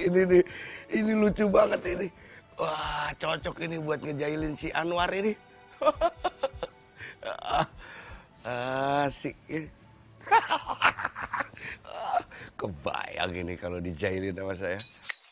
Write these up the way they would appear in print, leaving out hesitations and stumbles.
ini nih, ini lucu banget ini. Wah, cocok ini buat ngejailin si Anwar ini. Asik ini. Kebayang ini kalau dijailin sama saya.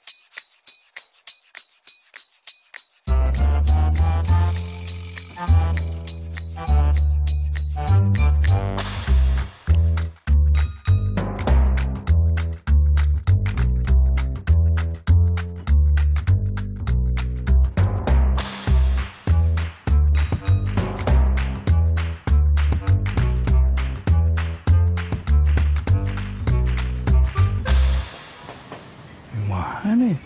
Nih.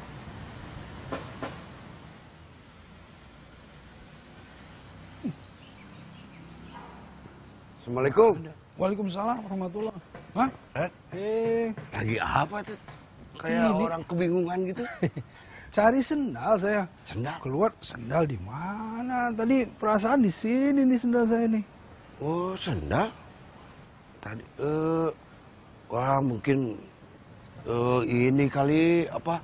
Assalamualaikum. Waalaikumsalam warahmatullah. Hah? Lagi apa tuh? Kayak Ini. orang kebingungan gitu. Cari sendal saya. Sendal? Keluar sendal di mana? Tadi perasaan di sini nih sendal saya nih. Oh, sendal? Tadi, wah mungkin ini kali apa?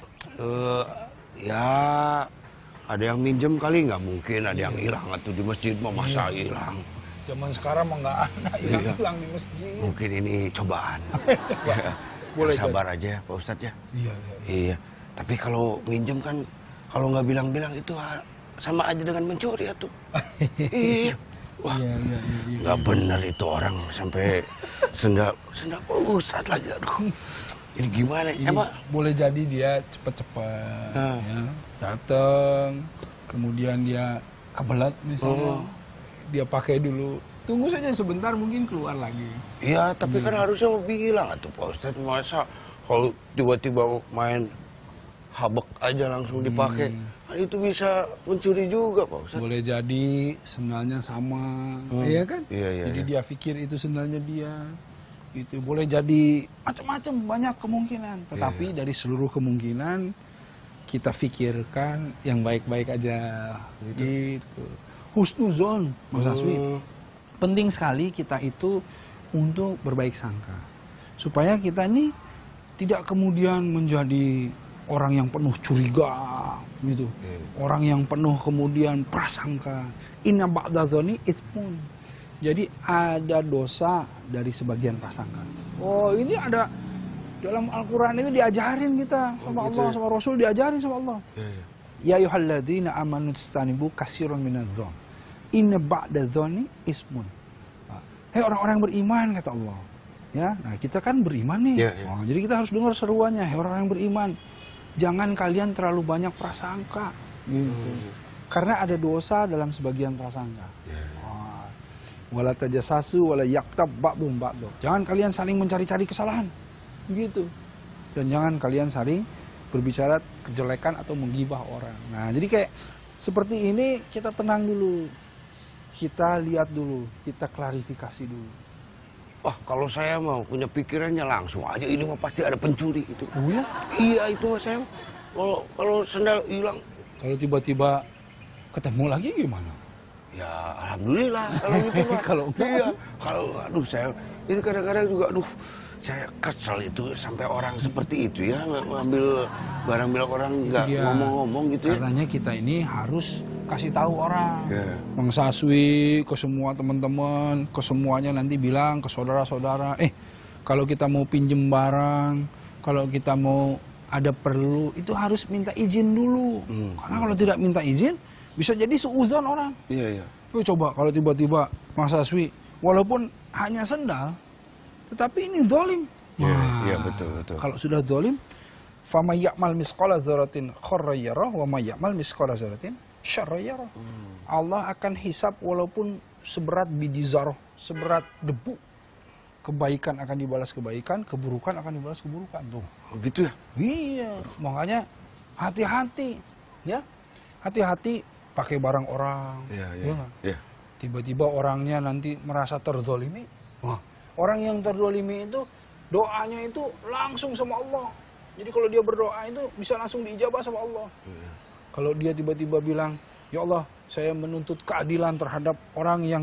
Ya ada yang minjem kali, nggak mungkin ada yang hilang atau di masjid mau masa hilang. Zaman sekarang mah nggak ada hilang di masjid. Mungkin ini cobaan. Coba. Boleh Sabar aja ya Pak Ustadz ya. Iya. Iya. Tapi kalau minjem kan kalau nggak bilang-bilang itu sama aja dengan mencuri ya tuh. Iya. Wah, nggak benar itu orang sampai sendal Pak Ustadz lagi. Aduh. Ini gimana? Emang boleh jadi dia cepat-cepat ya, datang, kemudian dia kebelet misalnya, dia pakai dulu, tunggu saja sebentar mungkin keluar lagi. Iya, tapi kan harusnya mau bilang atau Pak Ustadz, masa kalau tiba-tiba main habek aja langsung dipakai, kan itu bisa mencuri juga Pak Ustadz. Boleh jadi sendalnya sama, iya kan? Iya. Jadi dia pikir itu sendalnya dia. Itu boleh jadi macam-macam, banyak kemungkinan. Tetapi dari seluruh kemungkinan kita pikirkan yang baik-baik aja. Gitu. Husnuzon, Mas Aswi. Penting sekali kita itu untuk berbaik sangka. Supaya kita ini tidak kemudian menjadi orang yang penuh curiga, gitu. Orang yang penuh kemudian prasangka. Inna ba'dadzoni itsmun. Jadi ada dosa dari sebagian prasangka. Oh, ini ada dalam Al-Quran itu diajarin kita sama Allah, sama Rasul diajarin sama Allah. Ya ayyuhalladzina amanu tastanibu katsiran minadz-dzon. Inna ba'dadz-dzoni ismun. Hei orang-orang beriman kata Allah. Ya, nah kita kan beriman nih. Oh, jadi kita harus dengar seruannya, hei orang-orang beriman. Jangan kalian terlalu banyak prasangka gitu. Karena ada dosa dalam sebagian prasangka. Wala tajassasu wala yaktab ba'dhum ba'dha. Jangan kalian saling mencari-cari kesalahan. Begitu. Dan jangan kalian saling berbicara kejelekan atau menggibah orang. Nah, jadi kayak seperti ini kita tenang dulu. Kita lihat dulu, kita klarifikasi dulu. Wah, kalau saya mau punya pikirannya langsung aja ini mah pasti ada pencuri itu. Oh ya? Iya, itu mas saya. Kalau sendal hilang. Kalau tiba-tiba ketemu lagi gimana? Ya alhamdulillah kalau gitu mah. Kalau enggak, iya. Kalau aduh saya itu kadang-kadang juga saya kesel itu sampai orang seperti itu ya ngambil barang milik orang nggak ngomong-ngomong gitu ya. Karenanya kita ini harus kasih tahu orang. Bang Saswi ke semua teman-teman, ke semuanya nanti bilang ke saudara-saudara, kalau kita mau pinjem barang, kalau kita mau ada perlu itu harus minta izin dulu. Karena kalau tidak minta izin bisa jadi suudzon orang. Iya. Coba kalau tiba-tiba Mas Aswi, walaupun hanya sendal, tetapi ini dolim. Iya betul. Kalau sudah dolim, fama ya'mal misqala dzarratin kharran yarah wa ma ya'mal misqala dzarratin syarran yarah. Allah akan hisab walaupun seberat biji zarah, seberat debu. Kebaikan akan dibalas kebaikan, keburukan akan dibalas keburukan tuh. Oh gitu ya? Iya, makanya hati-hati, ya. Hati-hati pakai barang orang. Iya. Tiba-tiba orangnya nanti merasa terzolimi. Wah, orang yang terzolimi itu doanya itu langsung sama Allah. Jadi kalau dia berdoa itu bisa langsung diijabah sama Allah. Kalau dia tiba-tiba bilang, ya Allah, saya menuntut keadilan terhadap orang yang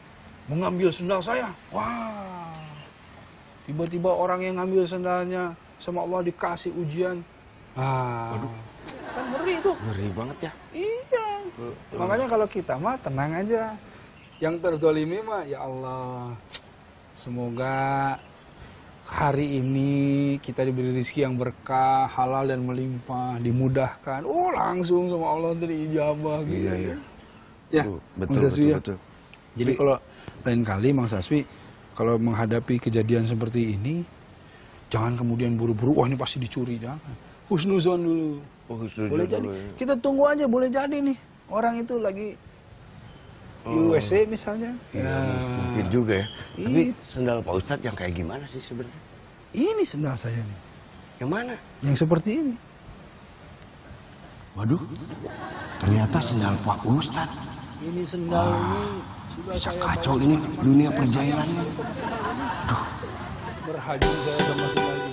mengambil sendal saya. Wah, tiba-tiba orang yang ngambil sendalnya sama Allah dikasih ujian. Waduh. Kan ngeri itu. Ngeri banget ya. Iya. Makanya kalau kita mah tenang aja. Yang terzalimi mah ya Allah. Semoga hari ini kita diberi rezeki yang berkah, halal dan melimpah, dimudahkan. Langsung sama Allah dari ijabah gitu. Iya. Ya, betul. Jadi kalau lain kali Mang Saswi kalau menghadapi kejadian seperti ini, jangan kemudian buru-buru, wah ini pasti dicuri, jangan. Husnuzon dulu. Boleh jadi. Kita tunggu aja, boleh jadi nih. Orang itu lagi USC misalnya. Ya, mungkin juga ya. Tapi sendal Pak Ustadz yang kayak gimana sih sebenarnya? Ini sendal saya nih. Yang mana? Yang seperti ini. Waduh, ternyata sendal Pak Ustadz. Ini sendal ini sudah bisa saya kacau ini dunia perjalanannya. Duh. Berhaji saya sama sendal ini.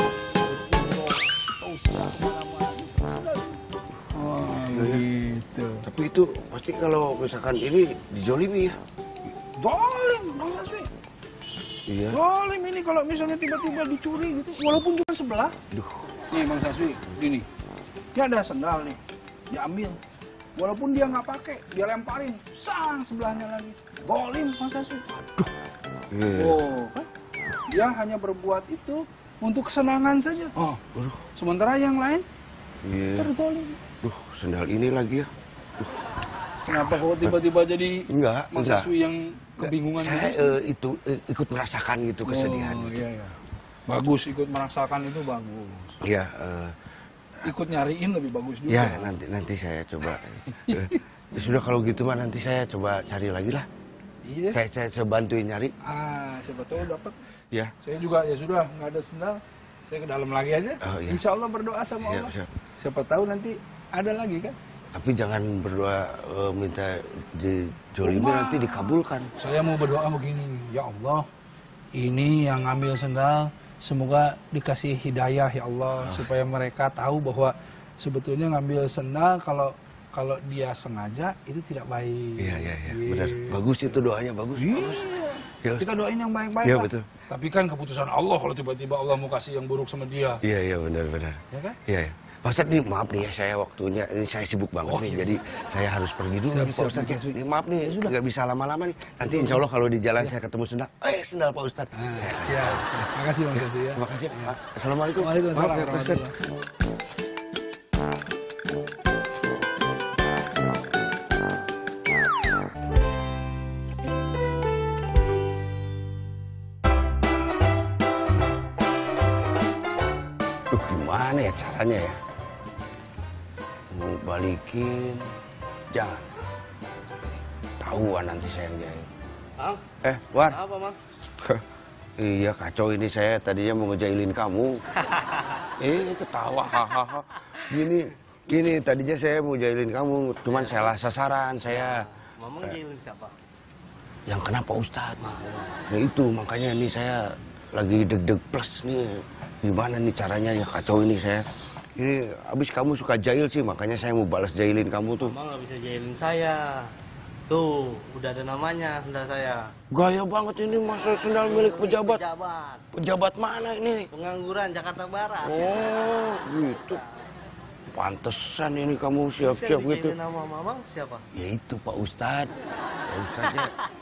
Gitu. Tapi itu pasti kalau misalkan ini dijolimi ya. Dolim, Bang Saswi. Iya. Dolim ini kalau misalnya tiba-tiba dicuri gitu, walaupun cuma sebelah. Duh. Nih Bang Saswi, gini. Ini ada sendal nih, diambil. Walaupun dia nggak pakai, dia lemparin, sang sebelahnya lagi. Dolim Bang Saswi. Aduh. Yeah. Kan? Dia hanya berbuat itu untuk kesenangan saja. Sementara yang lain terdolim. Sendal ini lagi ya. Kenapa kok tiba-tiba jadi Bang Saswi yang kebingungan? Saya ikut merasakan gitu kesedihan. Iya. Bagus, ikut merasakan itu bagus. Iya. Ikut nyariin lebih bagus juga. Ya nanti saya coba. Ya sudah kalau gitu mah nanti saya coba cari lagi lah. Iya. Saya bantuin nyari. Siapa tahu dapat. Ya. Saya juga ya sudah nggak ada sendal. Saya ke dalam lagi aja. Iya. Insya Allah berdoa sama Allah. Siap. Siapa tahu nanti ada lagi kan. Tapi jangan berdoa minta dijolimi nanti dikabulkan. Saya mau berdoa begini, ya Allah, ini yang ngambil sendal, semoga dikasih hidayah ya Allah, supaya mereka tahu bahwa sebetulnya ngambil sendal kalau dia sengaja itu tidak baik. Iya, benar. Bagus itu doanya, bagus. Iya. Kita doain yang baik-baik. Iya, betul. Tapi kan keputusan Allah kalau tiba-tiba Allah mau kasih yang buruk sama dia. Iya, benar. Ya kan? Iya. Pak Ustadz nih, maaf nih ya, saya waktunya, ini saya sibuk banget nih, jadi saya harus pergi dulu nih Pak Ustadz ya. Maaf nih, nggak bisa lama-lama nih. Nanti insya Allah kalau di jalan saya ketemu sendal, sendal Pak Ustadz. Saya kasih. Terima kasih Bang Saswi ya. Terima kasih Pak. Assalamualaikum. Waalaikumsalam. Maaf ya Pak Ustadz. Gimana ya caranya ya? Mau balikin, jangan. Tahuan nanti saya yang jahit. Mang? Wan. Apa, Mang? Iya, kacau ini saya tadinya mau ngejailin kamu. Ketawa, hahaha. Gini, tadinya saya mau jailin kamu, cuman salah sasaran saya. Mama ngejailin siapa? Yang kena Pak Ustadz. Nah itu, makanya nih saya lagi deg-deg plus nih. Gimana nih caranya ya, kacau ini saya. Ini abis kamu suka jail sih, makanya saya mau balas jailin kamu tuh. Mama nggak bisa jailin saya. Tuh, udah ada namanya sendal saya. Gaya banget ini, masa sendal milik pejabat. Pejabat. Pejabat mana ini? Pengangguran Jakarta Barat. Oh, gitu. Pantesan ini kamu siap-siap gitu. Yang nama Mamang siapa? Ya itu Pak Ustadz. Pak Ustadznya.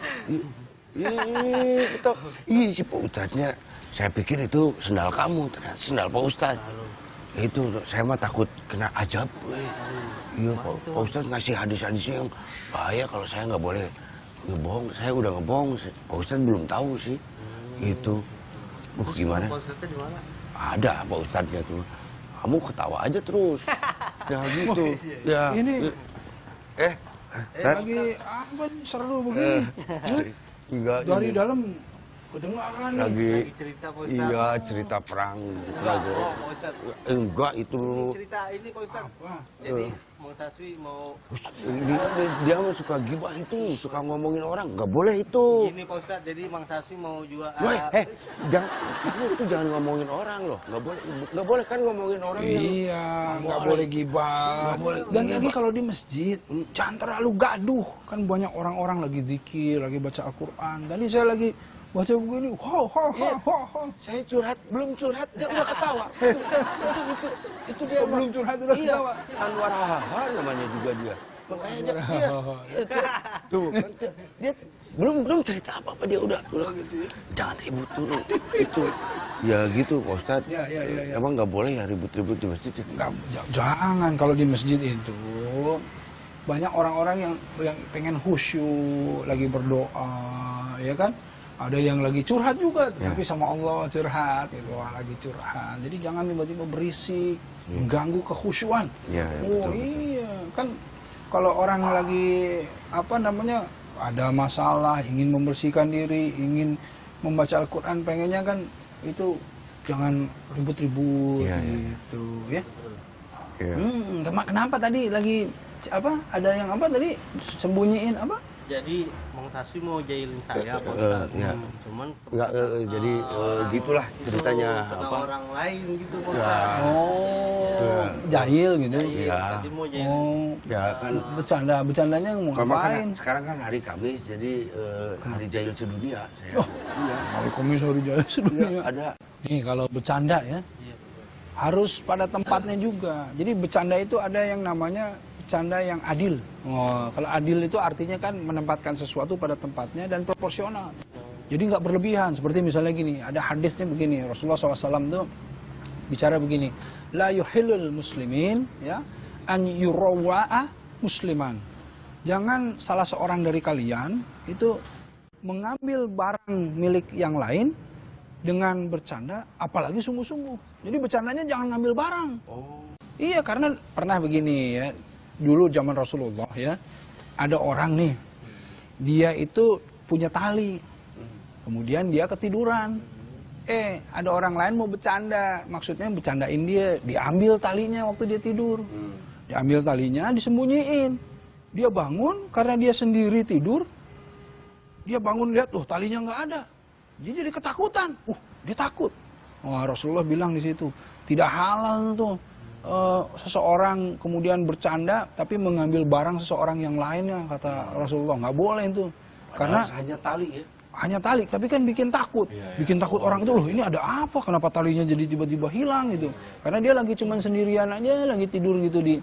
Betul. Si Pak Ustadznya. Saya pikir itu sendal kamu, ternyata sendal Pak Ustadz. Itu saya mah takut kena ajab. Iya Pak Ustadz ngasih hadis-hadisnya yang bahaya kalau saya nggak boleh ngebohong. Saya udah ngebohong, Pak Ustadz belum tahu sih. Itu. Gimana? Pak Ustadznya di mana? Ada Pak Ustadznya tuh. Kamu ketawa aja terus. Ya gitu. Ya. Ini lagi apa seru begini? Enggak. Dari dalam kedengaran lagi cerita Pak Ustadz. Iya, cerita perang. Pak Ustadz. Enggak itu. Ini cerita ini Pak Ustadz. Apa? Jadi Mang Saswi mau Dia mah suka gibah itu, suka ngomongin orang, nggak boleh itu. gini Pak Ustadz, jadi Mang Saswi mau jual Jangan jangan ngomongin orang loh, nggak boleh kan ngomongin orang. Iya, nggak boleh gibah. Dan lagi kalau di masjid, jangan terlalu gaduh. Kan banyak orang-orang lagi zikir, lagi baca Al-Quran. Tadi saya lagi baca buku ini, Saya curhat, belum curhat, dia udah ketawa. itu dia. Belum curhat udah ketawa. Anwar Haha namanya juga dia. Makanya dia tuh kan dia belum cerita apa-apa dia udah gitu ya. Jangan ribut dulu. Itu ya gitu Pak Ustadz. Ya. Emang nggak boleh ya ribut-ribut di masjid? Jangan, kalau di masjid itu banyak orang-orang yang pengen khusyuk, lagi berdoa, ya kan? Ada yang lagi curhat juga, tapi sama Allah curhat, gitu, lagi curhat. Jadi jangan tiba-tiba berisik, mengganggu kekhusyuan. Betul. Iya, kan kalau orang lagi ada masalah, ingin membersihkan diri, ingin membaca Al-Quran, pengennya kan itu jangan ribut-ribut gitu, ya. Kenapa tadi lagi ada yang tadi sembunyiin apa? Jadi Mang Saswi mau jahilin saya, Pak. Cuman enggak jadi gitulah ceritanya orang lain gitu, Pak. Jahil gitu. Tadi mau jahilin. Bercandanya mau ngapain? Sekarang kan hari Kamis, jadi hari jahil sedunia saya. Hari Kamis hari jahil sedunia. Ada. Nih kalau bercanda ya, harus pada tempatnya juga. Jadi bercanda itu ada yang namanya bercanda yang adil. Kalau adil itu artinya kan menempatkan sesuatu pada tempatnya dan proporsional. Jadi nggak berlebihan. Seperti misalnya gini, ada hadisnya begini, Rasulullah SAW tuh bicara begini, la yuhillul muslimin ya an yurawwa'a musliman. Jangan salah seorang dari kalian itu mengambil barang milik yang lain dengan bercanda, apalagi sungguh-sungguh. Jadi bercandanya jangan ngambil barang. Iya, karena pernah begini ya. Dulu zaman Rasulullah ya, ada orang nih, dia itu punya tali, kemudian dia ketiduran. Ada orang lain mau bercanda, maksudnya bercandain dia, diambil talinya waktu dia tidur. Diambil talinya, disembunyiin. Dia bangun, karena dia sendiri tidur, dia bangun lihat, talinya nggak ada. Dia jadi ketakutan, dia takut. Rasulullah bilang di situ, tidak halal tuh. Seseorang kemudian bercanda tapi mengambil barang seseorang yang lainnya, kata Rasulullah, nggak boleh itu. Karena hanya tali ya. Hanya tali, tapi kan bikin takut. Bikin takut orang itu, ini ada apa? Kenapa talinya jadi tiba-tiba hilang gitu? Karena dia lagi cuman sendirian aja, lagi tidur gitu di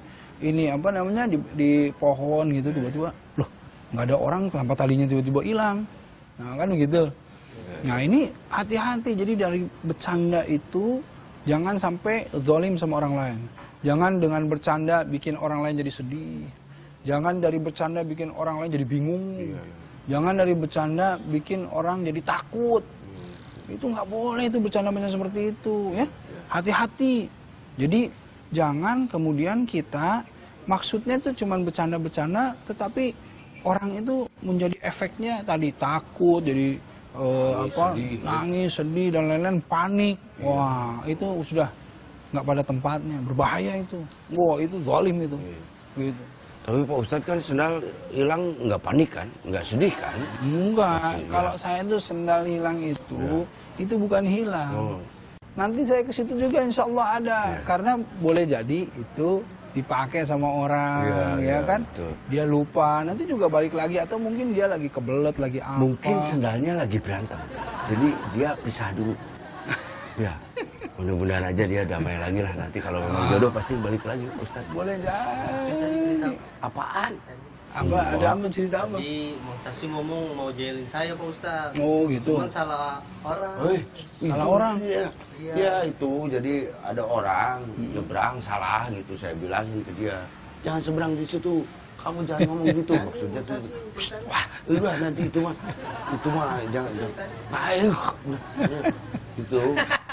pohon gitu, tiba-tiba nggak ada orang, kenapa talinya tiba-tiba hilang? Nah kan begitu. Nah ini hati-hati. Jadi dari bercanda itu jangan sampai zalim sama orang lain. Jangan dengan bercanda bikin orang lain jadi sedih. Jangan dari bercanda bikin orang lain jadi bingung. Jangan dari bercanda bikin orang jadi takut. Itu nggak boleh itu bercanda-bercanda seperti itu ya. Hati-hati. Jadi jangan kemudian kita maksudnya itu cuma bercanda-bercanda, tetapi orang itu menjadi efeknya tadi takut, jadi nangis, sedih dan lain-lain, panik. Wah, itu sudah nggak pada tempatnya, berbahaya itu. Wah, itu zalim itu. Gitu. Tapi Pak Ustadz kan sendal hilang nggak panik kan, nggak sedih kan? Enggak. Kalau saya itu sendal hilang itu bukan hilang. Nanti saya ke situ juga insya Allah ada, karena boleh jadi itu dipakai sama orang, ya kan? Betul. Dia lupa, nanti juga balik lagi, atau mungkin dia lagi kebelet, lagi apa? Mungkin sendalnya lagi berantem, jadi dia pisah dulu. Ya, mudah-mudahan aja dia damai lagi lah. Nanti kalau memang jodoh pasti balik lagi, Ustaz. Boleh jadi. Apaan? Ada apa cerita apa? Jadi Mang Saswi ngomong mau jailin saya, Pak Ustaz. Oh gitu. Cuman salah orang. Salah orang? Iya itu. Jadi ada orang nyebrang salah gitu. Saya bilangin ke dia, jangan seberang di situ. Kamu jangan ngomong gitu. Maksudnya tuh, wah, udah nanti itu mah jangan. Baik. Gitu.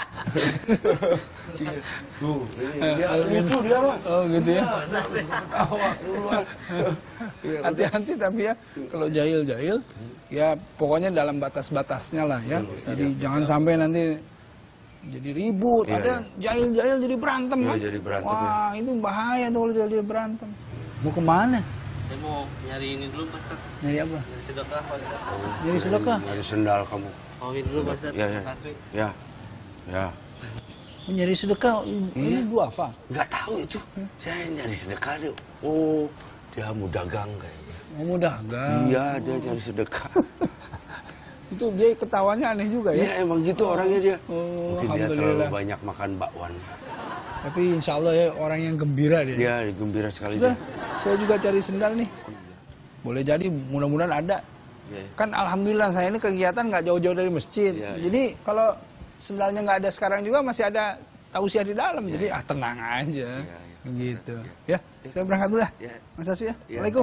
Tuh, dia lucu dia mah. Oh gitu ya. Ketawa duluan. Hati-hati tapi ya, kalau jahil-jahil, ya pokoknya dalam batas-batasnya lah ya. Jadi jangan sampai nanti jadi ribut. Ada jahil-jahil jadi berantem kan? Jadi berantem. Wah, itu bahaya tuh kalau jahil-jahil berantem. Mau kemana? Saya mau nyari ini dulu, Pak Ustaz. Nyari apa? Nyari sedekah, Pak Ustaz. Nyari sedekah? Nyari sendal kamu. Mau ini dulu, Pak Ustaz. Ya. Nyari sedekah, ini duafa? Nggak tahu itu. Saya nyari sedekah dia. Oh, dia mau dagang kayaknya. Mau dagang? Iya, dia nyari sedekah. Itu dia ketawanya aneh juga ya? Iya emang gitu orangnya dia. Oh, mungkin dia terlalu banyak makan bakwan. Tapi insya Allah ya orang yang gembira dia. Iya gembira sekali Sudah, dia. saya juga cari sendal nih. Boleh jadi mudah-mudahan ada. Ya. Kan alhamdulillah saya ini kegiatan nggak jauh-jauh dari masjid. Ya, ya. Jadi kalau sendalnya nggak ada sekarang juga masih ada tausiah di dalam. Jadi tenang aja. Gitu. Ya, saya berangkat dulu dah. Mas Aswi ya. Assalamualaikum.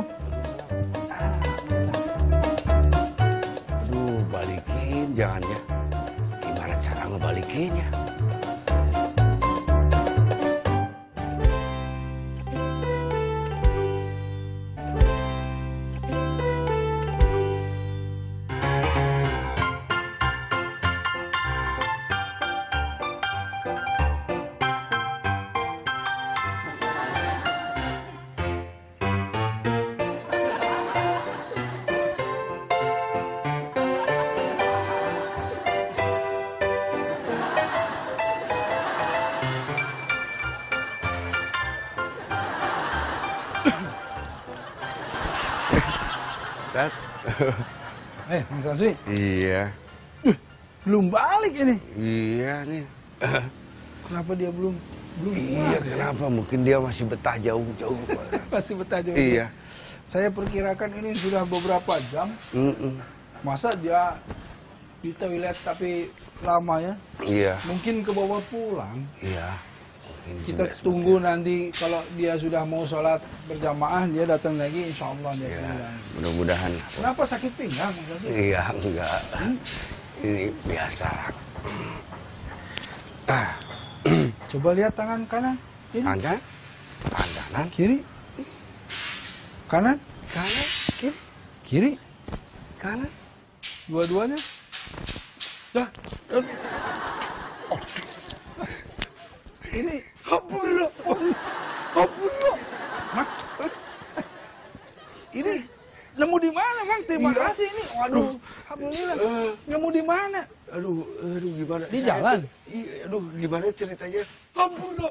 Aduh, balikin jangan ya. Gimana cara ngebalikinnya? Mas Aswi. Iya. Belum balik ini. Iya nih. Kenapa dia belum Iya, kenapa? Mungkin dia masih betah jauh-jauh. Masih betah jauh. Iya. Saya perkirakan ini sudah beberapa jam. Masa dia di toilet tapi lama ya? Iya. Mungkin ke bawah pulang. Iya. Kita tunggu nanti kalau dia sudah mau sholat berjamaah, dia datang lagi, insya Allah dia pulang. Mudah-mudahan. Kenapa sakit pinggang? Iya, enggak. Ini biasa. Coba lihat tangan kanan. Ini. Kanan? Kanan? Kiri? Kanan? Kanan? Kiri? Kiri? Kanan? Dua-duanya? Dah. Ini Hapura. Mak. Ini nemu di mana, Mang? Terima kasih ini. Waduh, alhamdulillah. Nemu di mana? Aduh, gimana? Di jalan? Iya, aduh, gimana ceritanya? Hapura.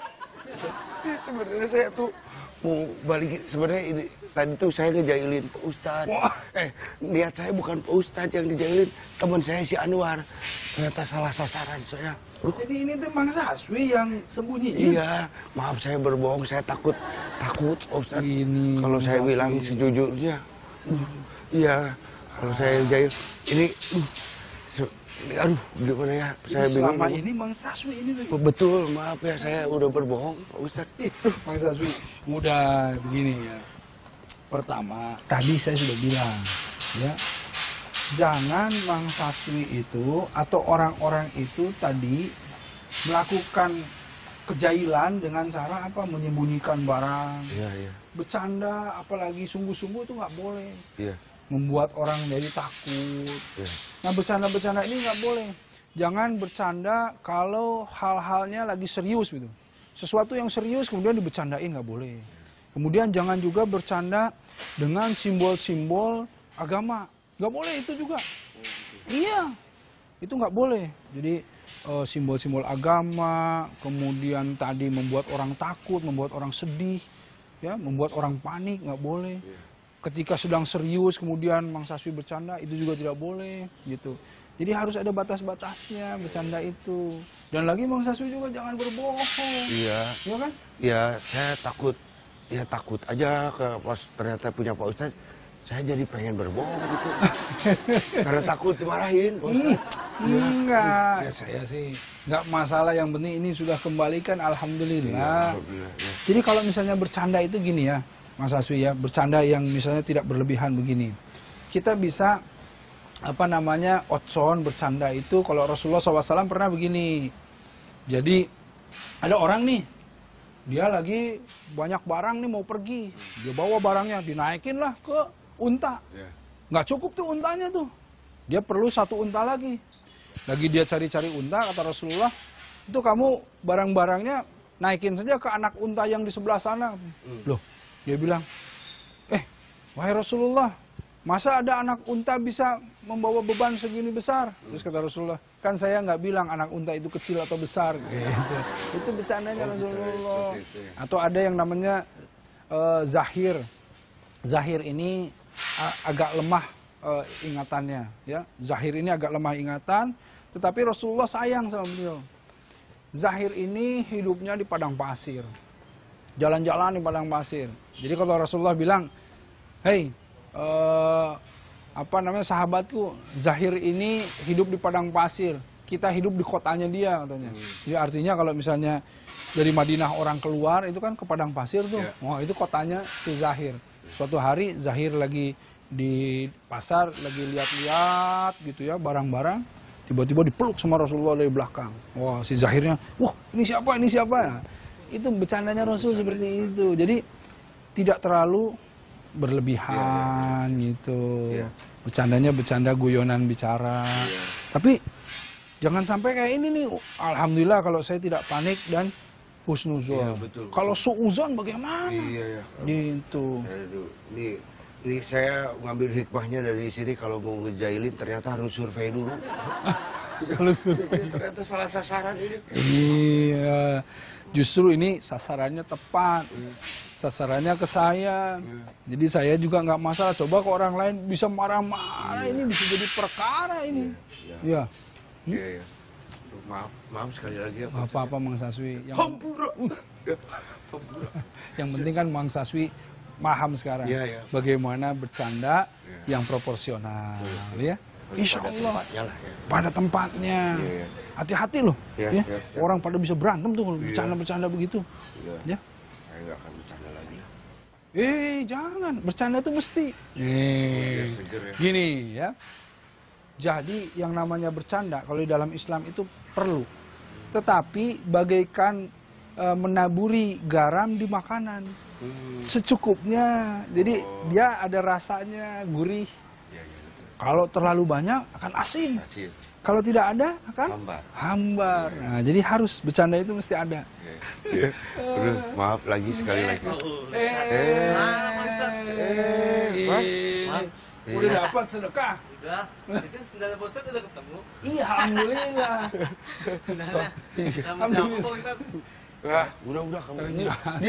Sebenarnya saya tuh mau balikin, sebenarnya ini tadi tuh saya ngejailin Pak Ustadz. Niat saya bukan Pak Ustadz yang dijailin, teman saya si Anwar. Ternyata salah sasaran saya. Jadi ini tuh Mang Saswi yang sembunyi. Iya, maaf saya berbohong, saya takut Pak Ustadz. Ini kalau saya bilang sejujurnya. Iya, kalau saya jail ini aduh gimana ya, saya bingung. Selama ini Mang Saswi ini tuh. Betul, maaf ya, saya udah berbohong Pak Ustadz. Mang Saswi, mudah begini ya. Pertama, tadi saya sudah bilang, ya, jangan Mang Saswi itu atau orang-orang itu tadi melakukan kejailan dengan cara apa? Menyembunyikan barang, bercanda, apalagi sungguh-sungguh itu nggak boleh. Membuat orang jadi takut. Nah, bercanda-bercanda ini nggak boleh. Jangan bercanda kalau hal-halnya lagi serius gitu. Sesuatu yang serius kemudian dibercandain nggak boleh. Kemudian jangan juga bercanda dengan simbol-simbol agama. Nggak boleh itu juga. Iya, itu nggak boleh. Jadi simbol-simbol agama, kemudian tadi membuat orang takut, membuat orang sedih, ya, membuat orang panik, nggak boleh. Ketika sedang serius kemudian Mang Saswi bercanda, itu juga tidak boleh gitu. Jadi harus ada batas-batasnya bercanda itu. Dan lagi Mang Saswi juga jangan berbohong. Iya. Iya kan? Ya saya takut, ya takut aja pas ternyata punya Pak Ustadz, saya jadi pengen berbohong gitu. Karena takut dimarahin Pak Ustadz. Enggak, ya, saya sih enggak masalah, yang penting ini sudah kembalikan, alhamdulillah. Ya. Jadi kalau misalnya bercanda itu gini ya, Mas Aswi ya, bercanda yang misalnya tidak berlebihan begini. Kita bisa otson bercanda itu kalau Rasulullah SAW pernah begini. Jadi ada orang nih, dia lagi banyak barang nih mau pergi. Dia bawa barangnya, dinaikin lah ke unta. Nggak cukup tuh untanya tuh. Dia perlu satu unta lagi. Lagi dia cari-cari unta, kata Rasulullah, itu kamu barang-barangnya naikin saja ke anak unta yang di sebelah sana. Loh, dia bilang, wahai Rasulullah, masa ada anak unta bisa membawa beban segini besar? Terus kata Rasulullah, kan saya nggak bilang anak unta itu kecil atau besar. Gitu. Itu bercandanya Rasulullah. Atau ada yang namanya Zahir. Zahir ini agak lemah ingatannya, ya. Zahir ini agak lemah ingatan, tetapi Rasulullah sayang sama beliau. Zahir ini hidupnya di padang pasir, jalan-jalan di padang pasir. Jadi kalau Rasulullah bilang, hei, sahabatku, Zahir ini hidup di padang pasir, kita hidup di kotanya dia, katanya. Jadi artinya kalau misalnya dari Madinah orang keluar itu kan ke padang pasir tuh, itu kotanya si Zahir. Suatu hari Zahir lagi di pasar, lagi lihat-lihat gitu ya barang-barang, tiba-tiba dipeluk sama Rasulullah dari belakang. Wah, si Zahirnya, wah ini siapa, ini siapa? Itu bercandanya Rasul seperti itu. Jadi tidak terlalu berlebihan gitu. Bercandanya bercanda guyonan bicara. Tapi jangan sampai kayak ini nih. Alhamdulillah kalau saya tidak panik dan husnuzon. Kalau suuzon bagaimana? Iya. Gitu. Aduh, ini saya ngambil hikmahnya dari sini, kalau mau ngejailin ternyata harus survei dulu. Kalau survei ternyata salah sasaran ini. Iya. Justru ini sasarannya tepat. Sasarannya ke saya. Jadi saya juga nggak masalah. Coba ke orang lain bisa marah-marah, ini bisa jadi perkara ini. Iya. Iya. Maaf sekali lagi ya. Apa-apa Mang Saswi. Hampura. Yang penting kan Mang Saswi paham sekarang bagaimana bercanda yang proporsional, ya. Insya Allah pada tempatnya. Hati-hati loh, ya. Orang pada bisa berantem tuh kalau bercanda-bercanda begitu. Ya. Saya nggak akan bercanda lagi. Jangan bercanda itu mesti. Gini ya. Jadi yang namanya bercanda kalau di dalam Islam itu perlu. Tetapi bagaikan menaburi garam di makanan. Secukupnya. Jadi dia ada rasanya gurih. Kalau terlalu banyak akan asin. Kalau tidak ada akan hambar. Nah, jadi harus bercanda itu mesti ada. Maaf lagi sekali lagi. Udah dapat sedekah? Udah. Itu sendal Pak Ustadz udah ketemu? Iya, alhamdulillah. Alhamdulillah. Wah, udah kamu.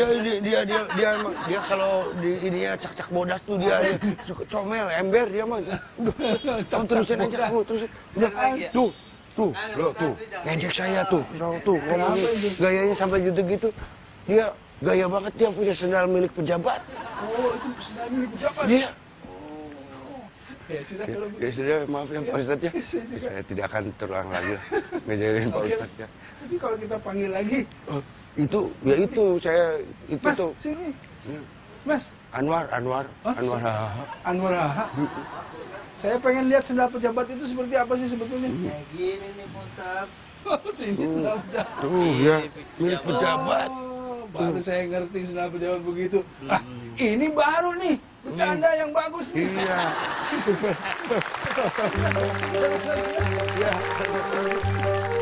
Dia kalau di ininya cak-cak bodas tuh dia suka comel, ember dia mah. Udah, kamu terusin aja, kamu terusin. Udah, tuh, ngejek saya tuh, ngomongin gayanya sampai gitu-gitu. Dia gaya banget, dia punya sendal milik pejabat. Oh, itu sendal milik pejabat? Iya. Ya sudah, maaf ya Pak Ustadz ya. Saya tidak akan terulang lagi ngejailin Pak Ustadz ya. Tapi kalau kita panggil lagi, saya itu Mas, tuh. sini. Mas. Anwar Haha. Saya pengen lihat sendal pejabat itu seperti apa sih sebetulnya? Kayak gini nih Pak Ustadz. Sini sendal pejabat. Tuh ya, milik pejabat. Baru saya ngerti sendal pejabat begitu. Ini baru nih. Bercanda yang bagus nih. Iya.